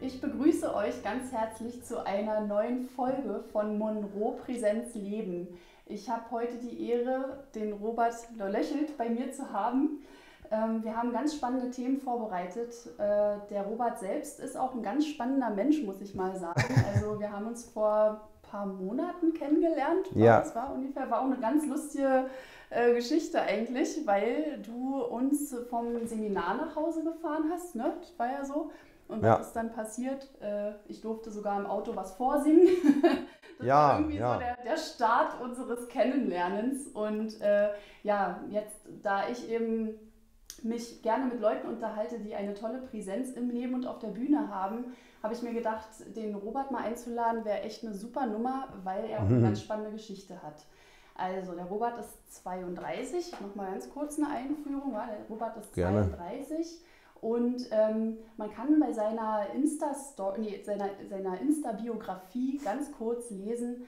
Ich begrüße euch ganz herzlich zu einer neuen Folge von Monroe Präsenz Leben. Ich habe heute die Ehre, den Robert Löchelt bei mir zu haben. Wir haben ganz spannende Themen vorbereitet. Der Robert selbst ist auch ein ganz spannender Mensch, muss ich mal sagen. Also wir haben uns vor ein paar Monaten kennengelernt. Ja, Das war ungefähr, war auch eine ganz lustige Geschichte eigentlich, weil du uns vom Seminar nach Hause gefahren hast, ne? Das war ja so. Und was ja, ist dann passiert? Ich durfte sogar im Auto was vorsingen. Das war ja, irgendwie so ja. der Start unseres Kennenlernens. Und ja, jetzt, da ich eben mich gerne mit Leuten unterhalte, die eine tolle Präsenz im Leben und auf der Bühne haben, habe ich mir gedacht, den Robert mal einzuladen, wäre echt eine super Nummer, weil er auch eine ganz Mhm. spannende Geschichte hat. Also, der Robert ist 32, nochmal ganz kurz eine Einführung, ja, der Robert ist Gerne. 32 und man kann bei seiner seiner Insta-Biografie ganz kurz lesen,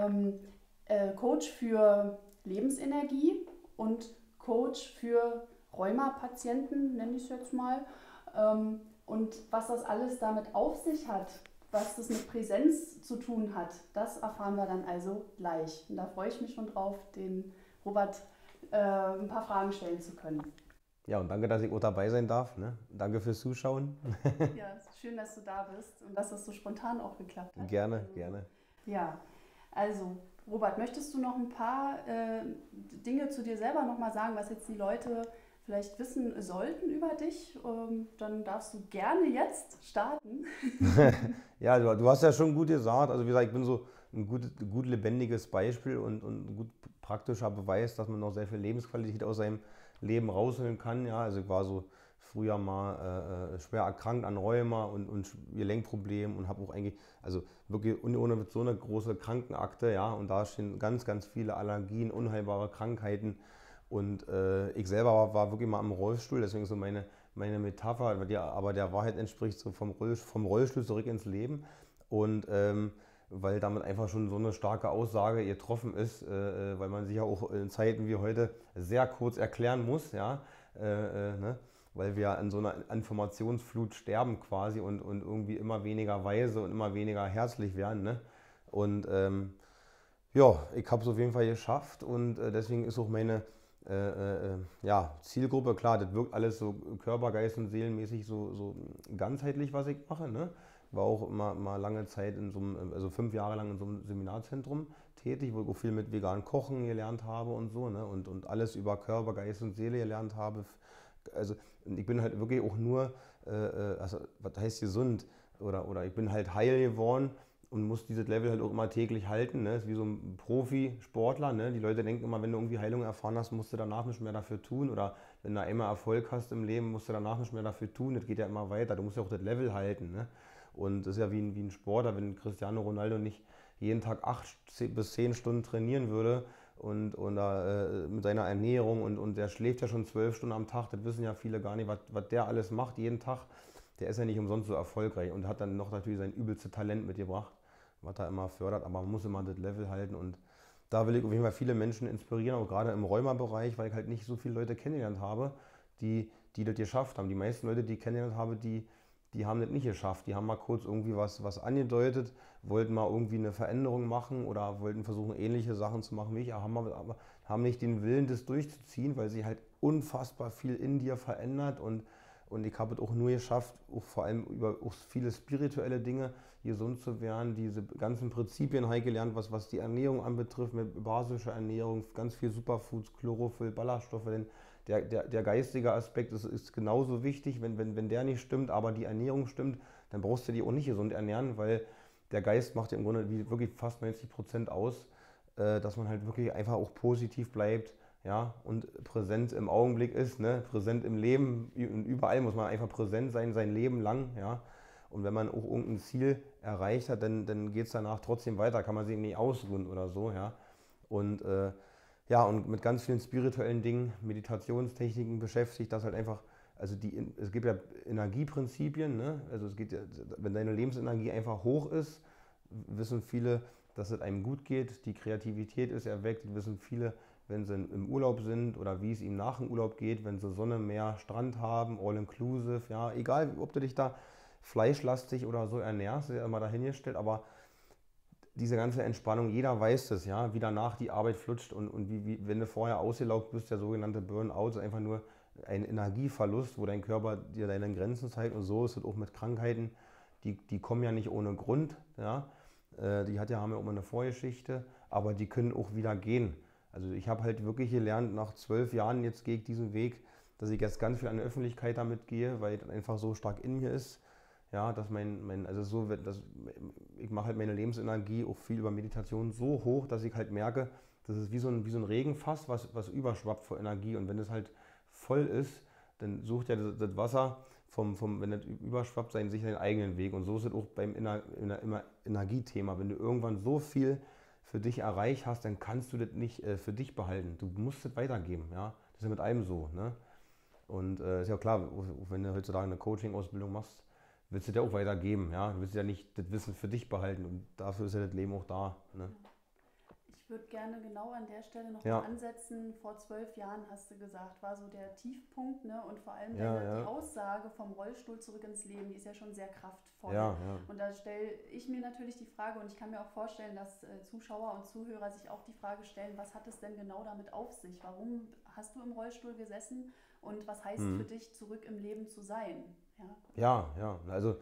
Coach für Lebensenergie und Coach für Rheuma-Patienten, nenne ich es jetzt mal. Und was das alles damit auf sich hat, was das mit Präsenz zu tun hat, das erfahren wir dann also gleich. Und da freue ich mich schon drauf, den Robert ein paar Fragen stellen zu können. Ja, und danke, dass ich auch dabei sein darf. Ne? Danke fürs Zuschauen. Ja, es ist schön, dass du da bist und dass das so spontan auch geklappt hat. Gerne, Also, gerne. ja, also Robert, möchtest du noch ein paar Dinge zu dir selber nochmal sagen, was jetzt die Leute vielleicht wissen sollten über dich? Dann darfst du gerne jetzt starten. Ja, du hast ja schon gut gesagt. Also wie gesagt, ich bin so ein gut lebendiges Beispiel und ein gut praktischer Beweis, dass man noch sehr viel Lebensqualität aus seinem Leben rausholen kann. Ja, also ich war so früher mal schwer erkrankt an Rheuma und Gelenkproblemen und habe auch eigentlich, also wirklich ohne so eine große Krankenakte, ja, und da stehen ganz, ganz viele Allergien, unheilbare Krankheiten. Und ich selber war wirklich mal im Rollstuhl, deswegen so meine Metapher, die aber der Wahrheit entspricht, so vom Rollstuhl zurück ins Leben. Und weil damit einfach schon so eine starke Aussage getroffen ist, weil man sich ja auch in Zeiten wie heute sehr kurz erklären muss, ja, ne? Weil wir an so einer Informationsflut sterben quasi und irgendwie immer weniger weise und immer weniger herzlich werden. Ne? Und ja, ich habe es auf jeden Fall geschafft und deswegen ist auch meine ja, Zielgruppe, klar, das wirkt alles so Körper, Geist und Seelenmäßig so ganzheitlich, was ich mache. Ne? War auch immer mal lange Zeit in so einem, also 5 Jahre lang in so einem Seminarzentrum tätig, wo ich auch viel mit vegan Kochen gelernt habe und so, ne? Und alles über Körper, Geist und Seele gelernt habe. Also ich bin halt wirklich auch nur, also was heißt gesund? Oder ich bin halt heil geworden und muss dieses Level halt auch immer täglich halten. Ne? Ist wie so ein Profisportler. Ne? Die Leute denken immer, wenn du irgendwie Heilung erfahren hast, musst du danach nicht mehr dafür tun. Oder wenn du einmal Erfolg hast im Leben, musst du danach nicht mehr dafür tun. Das geht ja immer weiter. Du musst ja auch das Level halten. Ne? Und das ist ja wie ein Sportler, wenn Cristiano Ronaldo nicht jeden Tag 8 bis 10 Stunden trainieren würde und mit seiner Ernährung und der schläft ja schon 12 Stunden am Tag, das wissen ja viele gar nicht, was der alles macht jeden Tag. Der ist ja nicht umsonst so erfolgreich und hat dann noch natürlich sein übelste Talent mitgebracht, was er immer fördert, aber man muss immer das Level halten und da will ich auf jeden Fall viele Menschen inspirieren, auch gerade im Rheuma-Bereich, weil ich halt nicht so viele Leute kennengelernt habe, die das geschafft haben. Die meisten Leute, die ich kennengelernt habe, die haben das nicht geschafft. Die haben mal kurz irgendwie was angedeutet, wollten mal irgendwie eine Veränderung machen oder wollten versuchen, ähnliche Sachen zu machen wie ich, aber haben nicht den Willen, das durchzuziehen, weil sich halt unfassbar viel in dir verändert und ich habe es auch nur geschafft, auch vor allem über auch viele spirituelle Dinge gesund zu werden, diese ganzen Prinzipien habe ich gelernt, was die Ernährung anbetrifft, mit basischer Ernährung, ganz viel Superfoods, Chlorophyll, Ballaststoffe, denn der geistige Aspekt ist genauso wichtig, wenn der nicht stimmt, aber die Ernährung stimmt, dann brauchst du dich auch nicht gesund ernähren, weil der Geist macht ja im Grunde wirklich fast 90% aus, dass man halt wirklich einfach auch positiv bleibt, ja, und präsent im Augenblick ist, ne, präsent im Leben, und überall muss man einfach präsent sein, sein Leben lang, ja. Und wenn man auch irgendein Ziel erreicht hat, dann geht es danach trotzdem weiter, kann man sich nicht ausruhen oder so, ja. Und ja, und mit ganz vielen spirituellen Dingen, Meditationstechniken beschäftigt, das halt einfach, also es gibt ja Energieprinzipien, ne? Also es geht ja, wenn deine Lebensenergie einfach hoch ist, wissen viele, dass es einem gut geht, die Kreativität ist erweckt, wissen viele, wenn sie im Urlaub sind oder wie es ihnen nach dem Urlaub geht, wenn sie Sonne, Meer, Strand haben, all inclusive, ja, egal ob du dich da fleischlastig oder so ernährst, ist ja immer dahingestellt, aber diese ganze Entspannung, jeder weiß das, ja, wie danach die Arbeit flutscht und wenn du vorher ausgelaugt bist, der sogenannte Burnout ist einfach nur ein Energieverlust, wo dein Körper dir deine Grenzen zeigt und so ist es auch mit Krankheiten, die kommen ja nicht ohne Grund, ja, haben ja auch immer eine Vorgeschichte, aber die können auch wieder gehen. Also ich habe halt wirklich gelernt, nach 12 Jahren jetzt gehe ich diesen Weg, dass ich jetzt ganz viel an die Öffentlichkeit damit gehe, weil es einfach so stark in mir ist. Ja, dass also so wird, ich mache halt meine Lebensenergie auch viel über Meditation so hoch, dass ich halt merke, das ist wie so ein Regenfass, was überschwappt vor Energie. Und wenn es halt voll ist, dann sucht ja das Wasser, wenn das überschwappt, sich seinen eigenen Weg. Und so ist es auch beim Energiethema. Wenn du irgendwann so viel für dich erreicht hast, dann kannst du das nicht für dich behalten. Du musst es weitergeben. Ja? Das ist ja mit allem so. Ne? Und ist ja klar, wenn du heutzutage eine Coaching-Ausbildung machst, willst du dir auch weitergeben, ja? Du willst ja nicht das Wissen für dich behalten und dafür ist ja das Leben auch da. Ne? Ich würde gerne genau an der Stelle noch Ja. mal ansetzen. Vor 12 Jahren, hast du gesagt, war so der Tiefpunkt, ne? Und vor allem Ja. die Aussage vom Rollstuhl zurück ins Leben, die ist ja schon sehr kraftvoll. Ja. Und da stelle ich mir natürlich die Frage, und ich kann mir auch vorstellen, dass Zuschauer und Zuhörer sich auch die Frage stellen, was hat es denn genau damit auf sich? Warum hast du im Rollstuhl gesessen und was heißt für dich, zurück im Leben zu sein? Ja. Also,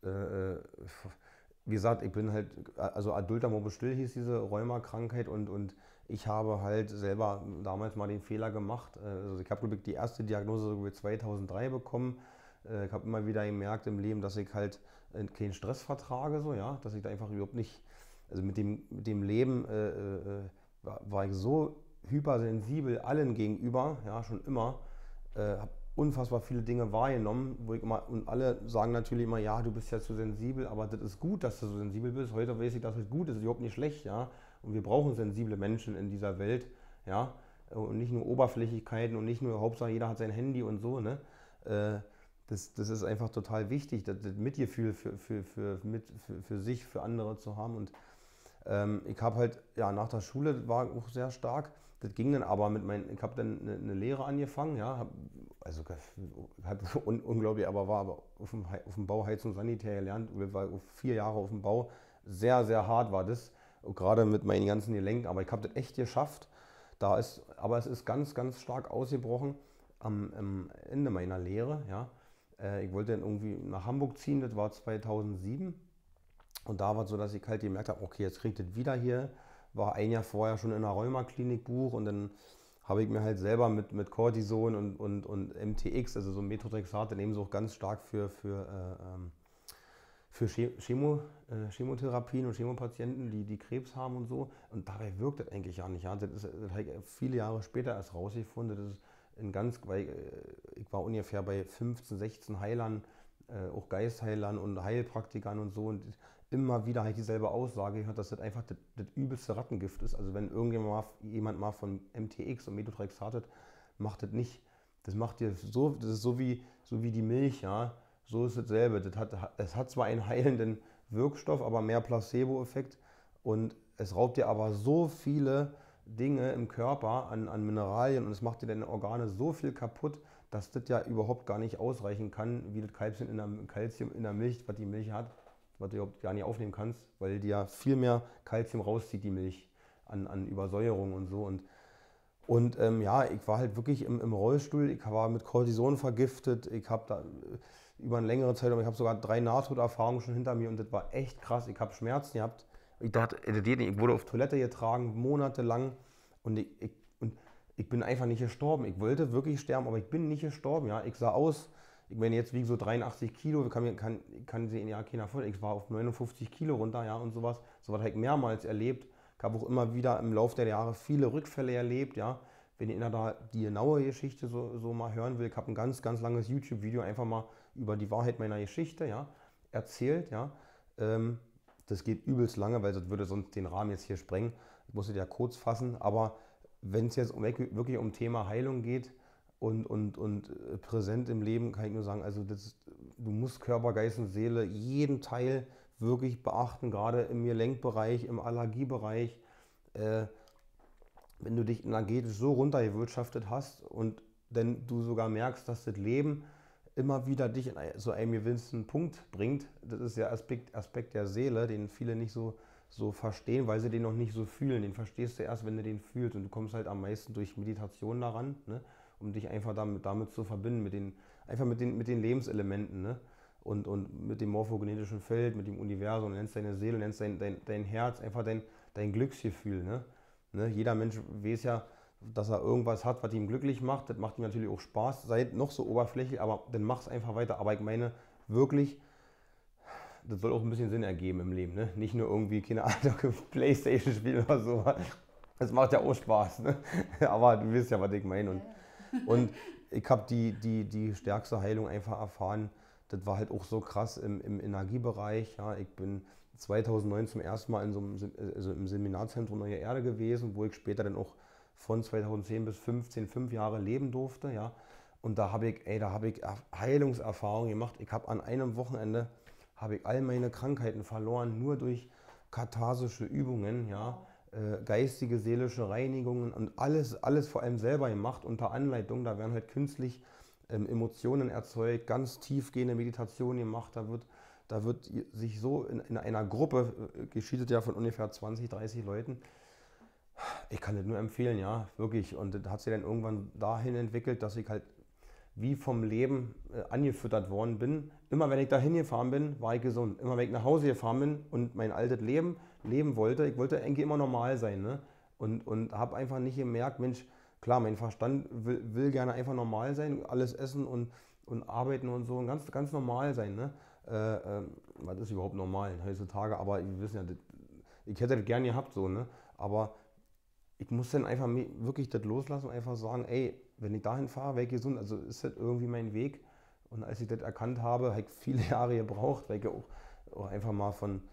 wie gesagt, ich bin halt, also adulter Morbus Still hieß diese Rheumakrankheit und ich habe halt selber damals mal den Fehler gemacht. Also ich habe, glaube ich, die erste Diagnose so 2003 bekommen. Ich habe immer wieder gemerkt im Leben, dass ich halt keinen Stress vertrage, so, ja, dass ich da einfach überhaupt nicht, also mit dem Leben war ich so hypersensibel allen gegenüber, ja, schon immer, habe unfassbar viele Dinge wahrgenommen, wo ich immer, und alle sagen natürlich immer, ja, du bist ja zu sensibel, aber das ist gut, dass du so sensibel bist. Heute weiß ich, dass es gut ist, überhaupt nicht schlecht, ja. Und wir brauchen sensible Menschen in dieser Welt, ja. Und nicht nur Oberflächlichkeiten und nicht nur Hauptsache jeder hat sein Handy und so, ne. Das ist einfach total wichtig, das Mitgefühl für sich, für andere zu haben. Und ich habe halt, ja, nach der Schule war auch sehr stark. Das ging dann aber ich habe dann eine Lehre angefangen, ja, unglaublich, aber war aber auf dem Bau Heizung Sanitär gelernt, war 4 Jahre auf dem Bau, sehr, sehr hart war das, gerade mit meinen ganzen Gelenken, aber ich habe das echt geschafft. Aber es ist ganz, ganz stark ausgebrochen am Ende meiner Lehre, ja. Ich wollte dann irgendwie nach Hamburg ziehen, das war 2007. Und da war es so, dass ich halt gemerkt habe, okay, jetzt kriegt das wieder hier. War ein Jahr vorher schon in einer Rheumaklinik Buch und dann habe ich mir halt selber mit Cortison und MTX, also so Methotrexat, dann eben so auch ganz stark für Chemotherapien und Chemopatienten, die Krebs haben und so. Und dabei wirkt das eigentlich ja nicht. Ja. Das habe ich viele Jahre später erst rausgefunden. Das ist weil ich war ungefähr bei 15, 16 Heilern, auch Geistheilern und Heilpraktikern und so. Und immer wieder halt dieselbe Aussage gehört, dass das einfach das übelste Rattengift ist. Also wenn jemand mal von MTX und Methotrexat hat, macht das nicht. Das macht dir so, das ist so wie die Milch, ja. So ist dasselbe. Es hat zwar einen heilenden Wirkstoff, aber mehr Placebo-Effekt. Und es raubt dir aber so viele Dinge im Körper an Mineralien und es macht dir deine Organe so viel kaputt, dass das ja überhaupt gar nicht ausreichen kann, wie das Calcium in der Milch, was die Milch hat, was du überhaupt gar nicht aufnehmen kannst, weil die ja viel mehr Calcium rauszieht, die Milch, an Übersäuerung und so. Und ja, ich war halt wirklich im Rollstuhl, ich war mit Cortison vergiftet, ich habe da über eine längere Zeit, ich habe sogar 3 Nahtoderfahrungen schon hinter mir und das war echt krass. Ich habe Schmerzen gehabt. Ich dachte, ich wurde auf Toilette getragen, monatelang und ich bin einfach nicht gestorben. Ich wollte wirklich sterben, aber ich bin nicht gestorben. Ja. Ich sah aus, ich meine, jetzt wiege so 83 Kilo, kann sie in ja keiner vorstellen. Ich war auf 59 Kilo runter, ja, und sowas. Sowas habe ich mehrmals erlebt. Ich habe auch immer wieder im Laufe der Jahre viele Rückfälle erlebt, ja. Wenn ihr da die genaue Geschichte so mal hören will, ich habe ein ganz, ganz langes YouTube-Video einfach mal über die Wahrheit meiner Geschichte, ja, erzählt, ja. Das geht übelst lange, weil das würde sonst den Rahmen jetzt hier sprengen. Ich muss es ja kurz fassen, aber wenn es jetzt wirklich um Thema Heilung geht und präsent im Leben, kann ich nur sagen, also du musst Körper, Geist und Seele jeden Teil wirklich beachten, gerade im Gelenkbereich, im Allergiebereich. Wenn du dich energetisch so runtergewirtschaftet hast und dann du sogar merkst, dass das Leben immer wieder dich in so einen gewissen Punkt bringt. Das ist der Aspekt der Seele, den viele nicht so verstehen, weil sie den noch nicht so fühlen. Den verstehst du erst, wenn du den fühlst. Und du kommst halt am meisten durch Meditation daran, ne? Um dich einfach damit zu verbinden, mit den Lebenselementen, ne? Und mit dem morphogenetischen Feld, mit dem Universum. Du nennst deine Seele, du nennst dein Herz, einfach dein Glücksgefühl. Ne? Jeder Mensch weiß ja, dass er irgendwas hat, was ihn glücklich macht. Das macht ihm natürlich auch Spaß. Seid noch so oberflächlich, aber dann mach es einfach weiter. Aber ich meine wirklich, das soll auch ein bisschen Sinn ergeben im Leben. Ne? Nicht nur irgendwie, keine Ahnung, Playstation spielen oder so. Das macht ja auch Spaß. Ne? Aber du weißt ja, was ich meine. Und ich habe die stärkste Heilung einfach erfahren. Das war halt auch so krass im Energiebereich. Ja. Ich bin 2009 zum ersten Mal im Seminarzentrum Neue Erde gewesen, wo ich später dann auch von 2010 bis 2015 5 Jahre leben durfte. Ja. Und da habe ich Heilungserfahrungen gemacht. Ich habe an einem Wochenende all meine Krankheiten verloren, nur durch katharsische Übungen, ja. Geistige, seelische Reinigungen und alles vor allem selber gemacht unter Anleitung. Da werden halt künstlich Emotionen erzeugt, ganz tiefgehende Meditationen gemacht. Da wird sich so in einer Gruppe, geschieht ja von ungefähr 20, 30 Leuten. Ich kann das nur empfehlen, ja, wirklich. Und das hat sich dann irgendwann dahin entwickelt, dass ich halt wie vom Leben angefüttert worden bin. Immer wenn ich da hingefahren bin, war ich gesund. Immer wenn ich nach Hause gefahren bin und mein altes Leben leben wollte, ich wollte eigentlich immer normal sein. Ne? Und habe einfach nicht gemerkt, Mensch, klar, mein Verstand will gerne einfach normal sein, alles essen und arbeiten und so, und ganz normal sein. Ne? Was ist überhaupt normal heutzutage? Aber wir wissen ja, ich hätte das gerne gehabt so, ne? Aber ich muss dann einfach wirklich das loslassen und einfach sagen, ey, wenn ich dahin fahre, wäre ich gesund. Also ist das irgendwie mein Weg. Und als ich das erkannt habe, habe ich viele Jahre gebraucht, weil ich ja auch einfach mal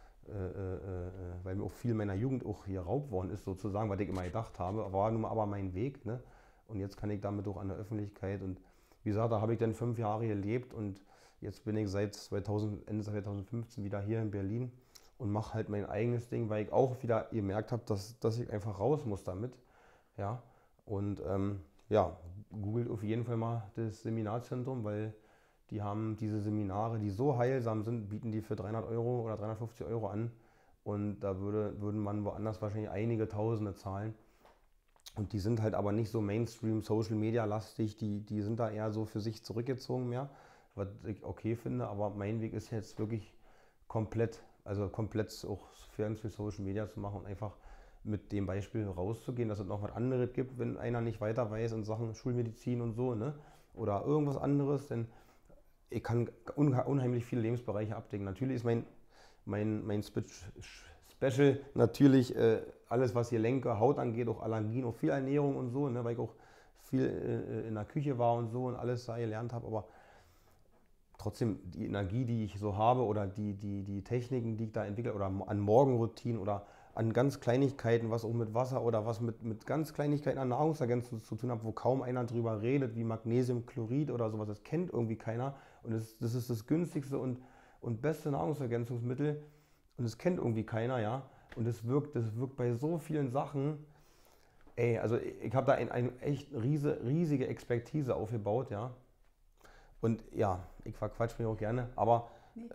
weil mir auch viel meiner Jugend auch hier geraubt worden ist, sozusagen, was ich immer gedacht habe, war nun mal aber mein Weg. Ne? Und jetzt kann ich damit auch an der Öffentlichkeit. Und wie gesagt, da habe ich dann 5 Jahre gelebt und jetzt bin ich seit Ende 2015 wieder hier in Berlin und mache halt mein eigenes Ding, weil ich auch wieder gemerkt habe, dass ich einfach raus muss damit. Ja? Und ja, googelt auf jeden Fall mal das Seminarzentrum, weil die haben diese Seminare, die so heilsam sind, bieten die für 300 Euro oder 350 Euro an. Und da würden man woanders wahrscheinlich einige Tausende zahlen. Und die sind halt aber nicht so Mainstream, Social Media lastig, die sind da eher so für sich zurückgezogen mehr, was ich okay finde. Aber mein Weg ist jetzt wirklich komplett auch für Social Media zu machen und einfach mit dem Beispiel rauszugehen, dass es noch was anderes gibt, wenn einer nicht weiter weiß in Sachen Schulmedizin und so, ne? Oder irgendwas anderes, denn ich kann unheimlich viele Lebensbereiche abdecken. Natürlich ist mein Special natürlich alles, was Gelenke, Haut angeht, auch Allergien, auch viel Ernährung und so, ne? Weil ich auch viel in der Küche war und so und alles da gelernt habe, aber trotzdem die Energie, die ich so habe oder die Techniken, die ich da entwickle oder an Morgenroutinen oder an ganz Kleinigkeiten, was auch mit Wasser oder was mit ganz Kleinigkeiten an Nahrungsergänzungen zu tun hat, wo kaum einer drüber redet, wie Magnesiumchlorid oder sowas, das kennt irgendwie keiner und das ist das günstigste und beste Nahrungsergänzungsmittel und das kennt irgendwie keiner, ja, und das wirkt bei so vielen Sachen, ey, also ich habe da eine echt riesige Expertise aufgebaut, ja. Und ja, ich verquatsch mich auch gerne, aber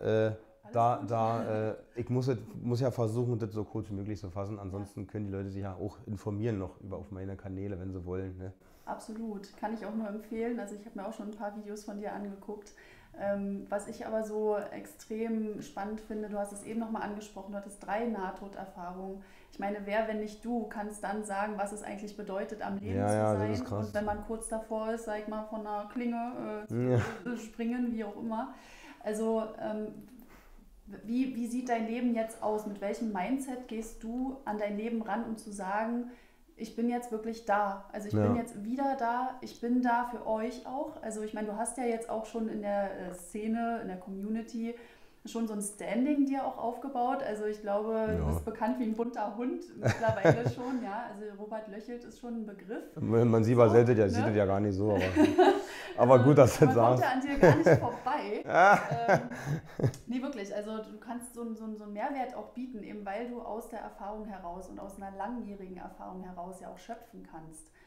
ich muss ja versuchen, das so kurz wie möglich zu fassen. Ansonsten können die Leute sich ja auch informieren noch auf meine Kanäle, wenn sie wollen. Ne? Absolut, kann ich auch nur empfehlen. Also ich habe mir auch schon ein paar Videos von dir angeguckt. Was ich aber so extrem spannend finde, du hast es eben nochmal angesprochen, du hattest 3 Nahtoderfahrungen. Ich meine, wer, wenn nicht du, kannst dann sagen, was es eigentlich bedeutet, am Leben zu sein. Das ist krass. Und wenn man kurz davor ist, sag ich mal, von einer Klinge zu springen, wie auch immer. Also wie sieht dein Leben jetzt aus? Mit welchem Mindset gehst du an dein Leben ran, um zu sagen, ich bin jetzt wirklich da. Also ich bin jetzt wieder da. Ich bin da für euch auch. Also ich meine, du hast ja jetzt auch schon in der Szene, in der Community schon so ein Standing dir auch aufgebaut. Also ich glaube, du bist bekannt wie ein bunter Hund mittlerweile schon. Ja, also Robert Löchelt ist schon ein Begriff. Man sieht es ja gar nicht so. Aber also, gut, dass du das sagst. Man kommt ja an dir gar nicht vorbei. Nee, wirklich. Also du kannst so einen Mehrwert auch bieten, eben weil du aus der Erfahrung heraus und aus einer langjährigen Erfahrung heraus ja auch schöpfen kannst.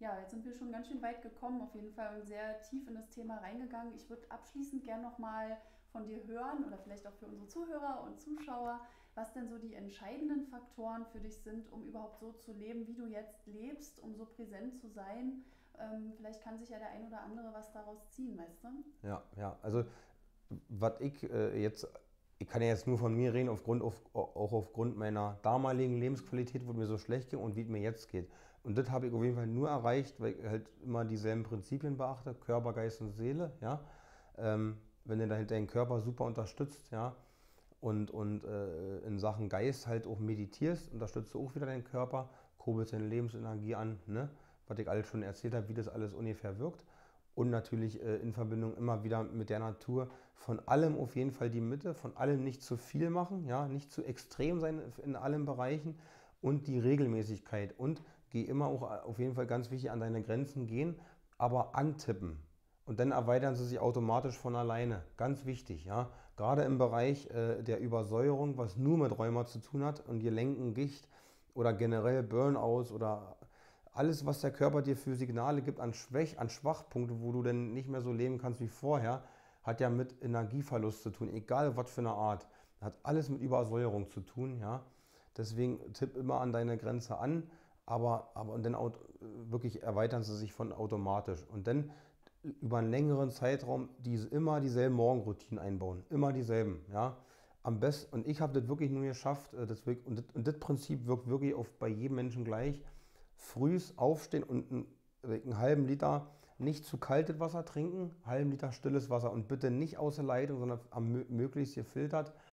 Ja, jetzt sind wir schon ganz schön weit gekommen, auf jeden Fall und sehr tief in das Thema reingegangen. Ich würde abschließend gerne nochmal von dir hören oder vielleicht auch für unsere Zuhörer und Zuschauer, was denn so die entscheidenden Faktoren für dich sind, um überhaupt so zu leben, wie du jetzt lebst, um so präsent zu sein. Vielleicht kann sich ja der ein oder andere was daraus ziehen, weißt du? Ja, ja, also was ich kann ja jetzt nur von mir reden, auch aufgrund meiner damaligen Lebensqualität, wo mir so schlecht ging und wie es mir jetzt geht. Und das habe ich auf jeden Fall nur erreicht, weil ich halt immer dieselben Prinzipien beachte, Körper, Geist und Seele, ja. Wenn du halt deinen Körper super unterstützt, ja, und in Sachen Geist halt auch meditierst, unterstützt du auch wieder deinen Körper, kurbelst deine Lebensenergie an, ne? Was ich alles schon erzählt habe, wie das alles ungefähr wirkt. Und natürlich in Verbindung immer wieder mit der Natur. Von allem auf jeden Fall die Mitte, von allem nicht zu viel machen, ja, nicht zu extrem sein in allen Bereichen und die Regelmäßigkeit. Und geh immer auch auf jeden Fall ganz wichtig an deine Grenzen gehen, aber antippen. Und dann erweitern sie sich automatisch von alleine. Ganz wichtig, ja. Gerade im Bereich der Übersäuerung, was nur mit Rheuma zu tun hat und Gelenkengicht oder generell Burnouts oder alles, was der Körper dir für Signale gibt an Schwachpunkte, wo du dann nicht mehr so leben kannst wie vorher, hat ja mit Energieverlust zu tun, egal was für eine Art. Hat alles mit Übersäuerung zu tun, ja. Deswegen tipp immer an deine Grenze an, aber und dann wirklich erweitern sie sich von automatisch. Und dann über einen längeren Zeitraum immer dieselben Morgenroutinen einbauen. Immer dieselben, ja. Am besten, und ich habe das wirklich nur geschafft, und das Prinzip wirkt wirklich bei jedem Menschen gleich. Frühs aufstehen und einen halben Liter nicht zu kaltes Wasser trinken, einen halben Liter stilles Wasser und bitte nicht aus der Leitung, sondern möglichst gefiltert